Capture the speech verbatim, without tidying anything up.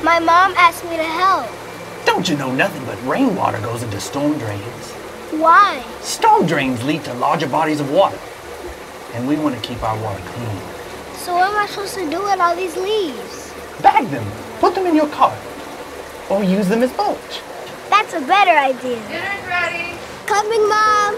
My mom asked me to help. Don't you know nothing but rainwater goes into storm drains? Why? Storm drains lead to larger bodies of water, and we want to keep our water clean. So what am I supposed to do with all these leaves? Bag them, put them in your cart, or use them as mulch. That's a better idea. Dinner's ready. Coming, Mom.